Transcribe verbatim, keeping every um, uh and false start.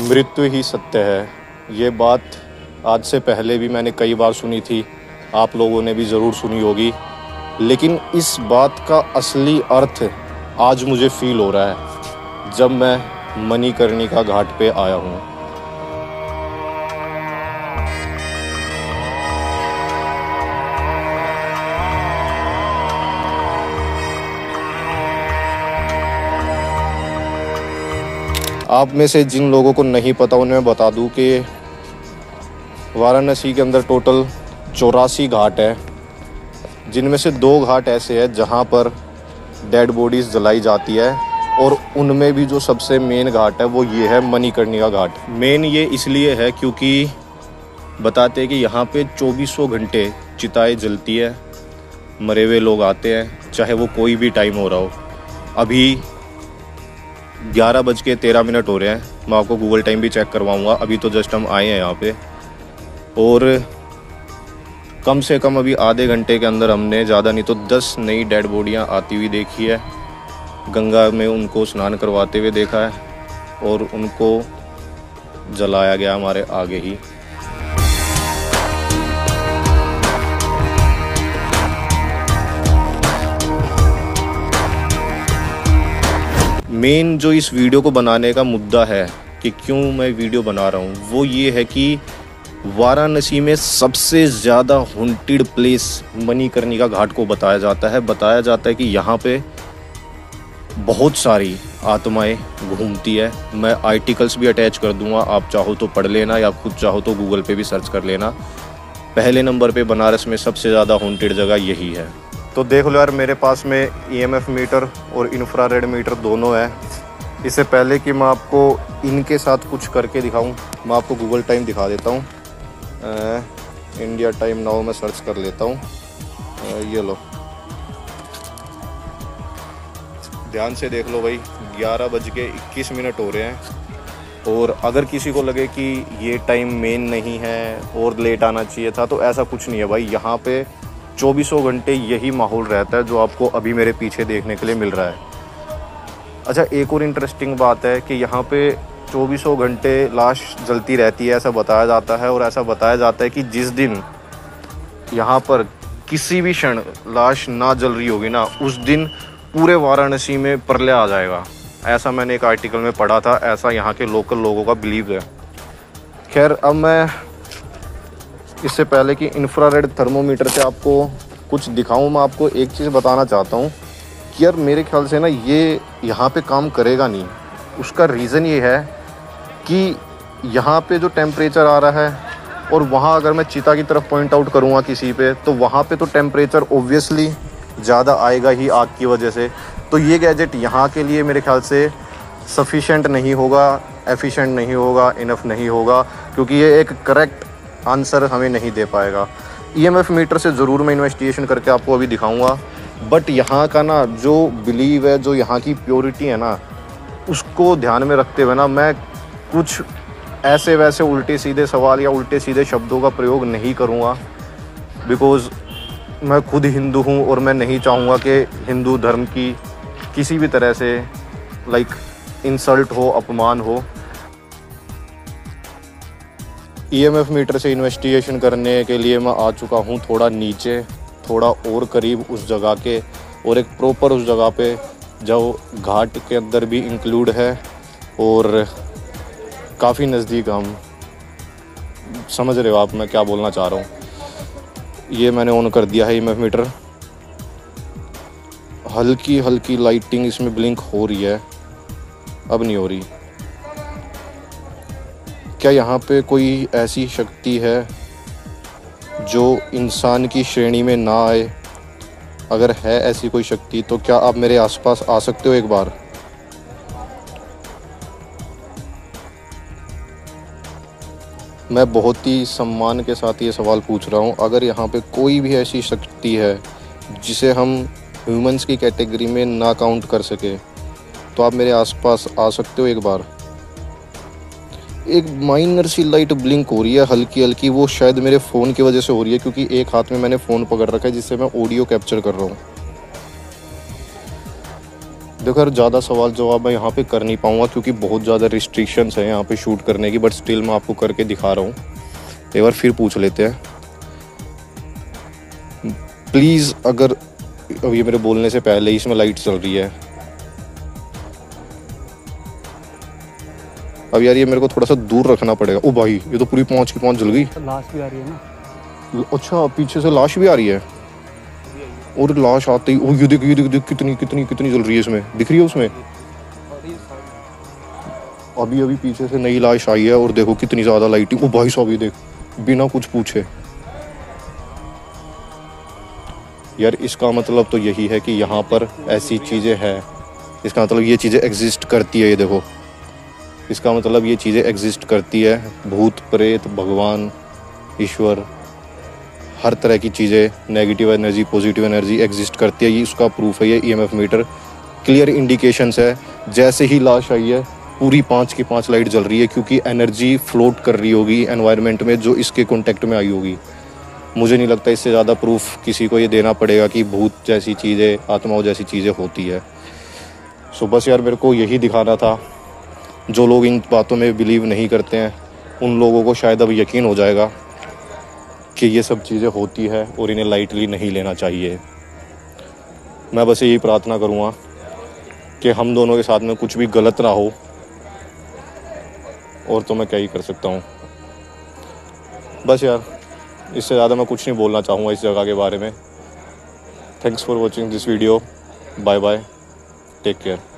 मृत्यु ही सत्य है। ये बात आज से पहले भी मैंने कई बार सुनी थी, आप लोगों ने भी ज़रूर सुनी होगी, लेकिन इस बात का असली अर्थ आज मुझे फील हो रहा है जब मैं मणिकर्णिका घाट पे आया हूँ। आप में से जिन लोगों को नहीं पता उन्हें मैं बता दूं कि वाराणसी के अंदर टोटल चौरासी घाट है, जिनमें से दो घाट ऐसे हैं जहां पर डेड बॉडीज़ जलाई जाती है, और उनमें भी जो सबसे मेन घाट है वो ये है मणिकर्णिका घाट। मेन ये इसलिए है क्योंकि बताते हैं कि यहाँ पे चौबीसों घंटे चिताएं जलती है, मरे हुए लोग आते हैं, चाहे वो कोई भी टाइम हो रहा हो। अभी ग्यारह बज के तेरह मिनट हो रहे हैं, मैं आपको गूगल टाइम भी चेक करवाऊंगा। अभी तो जस्ट हम आए हैं यहाँ पे, और कम से कम अभी आधे घंटे के अंदर हमने ज़्यादा नहीं तो दस नई डेड बॉडियाँ आती हुई देखी है। गंगा में उनको स्नान करवाते हुए देखा है, और उनको जलाया गया हमारे आगे ही। मेन जो इस वीडियो को बनाने का मुद्दा है कि क्यों मैं वीडियो बना रहा हूँ, वो ये है कि वाराणसी में सबसे ज़्यादा हॉन्टेड प्लेस मणिकर्णिका घाट को बताया जाता है। बताया जाता है कि यहाँ पे बहुत सारी आत्माएं घूमती है। मैं आर्टिकल्स भी अटैच कर दूंगा, आप चाहो तो पढ़ लेना, या खुद चाहो तो गूगल पे भी सर्च कर लेना। पहले नंबर पे बनारस में सबसे ज़्यादा हॉन्टेड जगह यही है। तो देख लो यार, मेरे पास में ईएमएफ मीटर और इंफ्रारेड मीटर दोनों है। इससे पहले कि मैं आपको इनके साथ कुछ करके दिखाऊं, मैं आपको गूगल टाइम दिखा देता हूं। इंडिया टाइम नाउ मैं सर्च कर लेता हूं। ये लो, ध्यान से देख लो भाई, ग्यारह बज के इक्कीस मिनट हो रहे हैं। और अगर किसी को लगे कि ये टाइम मेन नहीं है और लेट आना चाहिए था, तो ऐसा कुछ नहीं है भाई। यहाँ पे चौबीसों घंटे यही माहौल रहता है जो आपको अभी मेरे पीछे देखने के लिए मिल रहा है। अच्छा, एक और इंटरेस्टिंग बात है कि यहाँ पे चौबीसों घंटे लाश जलती रहती है, ऐसा बताया जाता है। और ऐसा बताया जाता है कि जिस दिन यहाँ पर किसी भी क्षण लाश ना जल रही होगी ना, उस दिन पूरे वाराणसी में प्रलय आ जाएगा। ऐसा मैंने एक आर्टिकल में पढ़ा था, ऐसा यहाँ के लोकल लोगों का बिलीव है। खैर, अब मैं इससे पहले कि इंफ्रारेड थर्मोमीटर से आपको कुछ दिखाऊं, मैं आपको एक चीज़ बताना चाहता हूं कि यार मेरे ख्याल से ना ये यहाँ पे काम करेगा नहीं। उसका रीज़न ये है कि यहाँ पे जो टेम्परेचर आ रहा है, और वहाँ अगर मैं चिता की तरफ पॉइंट आउट करूँगा किसी पे, तो वहाँ पे तो टेम्परेचर ओब्वियसली ज़्यादा आएगा ही आग की वजह से। तो ये गैजेट यहाँ के लिए मेरे ख्याल से सफिशेंट नहीं होगा, एफिशिएंट नहीं होगा, इनफ नहीं होगा, क्योंकि ये एक करेक्ट आंसर हमें नहीं दे पाएगा। ईएमएफ मीटर से ज़रूर मैं इन्वेस्टिगेशन करके आपको अभी दिखाऊंगा, बट यहाँ का ना जो बिलीव है, जो यहाँ की प्योरिटी है ना, उसको ध्यान में रखते हुए ना मैं कुछ ऐसे वैसे उल्टे सीधे सवाल या उल्टे सीधे शब्दों का प्रयोग नहीं करूँगा, बिकॉज़ मैं खुद हिंदू हूँ और मैं नहीं चाहूँगा कि हिंदू धर्म की किसी भी तरह से लाइक इंसल्ट हो, अपमान हो। ईएमएफ मीटर से इन्वेस्टिगेशन करने के लिए मैं आ चुका हूँ थोड़ा नीचे, थोड़ा और करीब उस जगह के, और एक प्रॉपर उस जगह पे जो घाट के अंदर भी इंक्लूड है, और काफ़ी नज़दीक। हम समझ रहे हो आप मैं क्या बोलना चाह रहा हूँ। ये मैंने ऑन कर दिया है ईएमएफ मीटर। हल्की हल्की लाइटिंग इसमें ब्लिंक हो रही है, अब नहीं हो रही। क्या यहाँ पे कोई ऐसी शक्ति है जो इंसान की श्रेणी में ना आए? अगर है ऐसी कोई शक्ति, तो क्या आप मेरे आसपास आ सकते हो एक बार? मैं बहुत ही सम्मान के साथ ये सवाल पूछ रहा हूँ। अगर यहाँ पे कोई भी ऐसी शक्ति है जिसे हम ह्यूमंस की कैटेगरी में ना काउंट कर सके, तो आप मेरे आसपास आ सकते हो एक बार? एक माइनर सी लाइट ब्लिंक हो रही है हल्की हल्की, वो शायद मेरे फ़ोन की वजह से हो रही है, क्योंकि एक हाथ में मैंने फ़ोन पकड़ रखा है जिससे मैं ऑडियो कैप्चर कर रहा हूँ। देखो यार, ज़्यादा सवाल जवाब मैं यहाँ पे कर नहीं पाऊँगा क्योंकि बहुत ज़्यादा रिस्ट्रिक्शंस हैं यहाँ पे शूट करने की, बट स्टिल मैं आपको करके दिखा रहा हूँ। एक बार फिर पूछ लेते हैं प्लीज़। अगर अब ये मेरे बोलने से पहले ही इसमें लाइट चल रही है। अब यार ये मेरे को थोड़ा सा दूर रखना पड़ेगा। ओ भाई, ये तो पूरी पहुँच की पहुँच जल गई। लाश भी आ रही है ना। अच्छा, पीछे से लाश भी आ रही है। और लाश आते ही, ओ ये देख ये देख देख कितनी कितनी कितनी जल रही है इसमें, दिख रही है उसमें। अभी अभी पीछे से नई लाश आई है और देखो कितनी ज़्यादा लाइटिंग। ओ भाई साहब, ये देख, बिना कुछ पूछे। यार इसका मतलब तो यही है कि यहाँ पर ऐसी चीज़ें हैं। इसका मतलब ये चीज़ें एग्जिस्ट करती है। ये देखो, इसका मतलब ये चीज़ें एग्जिस्ट करती है। भूत प्रेत, भगवान, ईश्वर, हर तरह की चीज़ें, negative energy, positive energy exist करती है। ये उसका प्रूफ है। ये ईएमएफ मीटर क्लियर इंडिकेशंस है। जैसे ही लाश आई है पूरी पाँच की पाँच लाइट जल रही है, क्योंकि एनर्जी फ्लोट कर रही होगी एनवायरनमेंट में जो इसके कॉन्टेक्ट में आई होगी। मुझे नहीं लगता इससे ज़्यादा प्रूफ किसी को ये देना पड़ेगा कि भूत जैसी चीज़ें, आत्माओं जैसी चीज़ें होती है। सो बस यार, मेरे को यही दिखाना था। जो लोग इन बातों में बिलीव नहीं करते हैं उन लोगों को शायद अब यकीन हो जाएगा कि ये सब चीज़ें होती है और इन्हें लाइटली नहीं लेना चाहिए। मैं बस यही प्रार्थना करूँगा कि हम दोनों के साथ में कुछ भी गलत ना हो, और तो मैं क्या ही कर सकता हूँ। बस यार, इससे ज़्यादा मैं कुछ नहीं बोलना चाहूँगा इस जगह के बारे में। Thanks for watching this video. Bye bye, take care.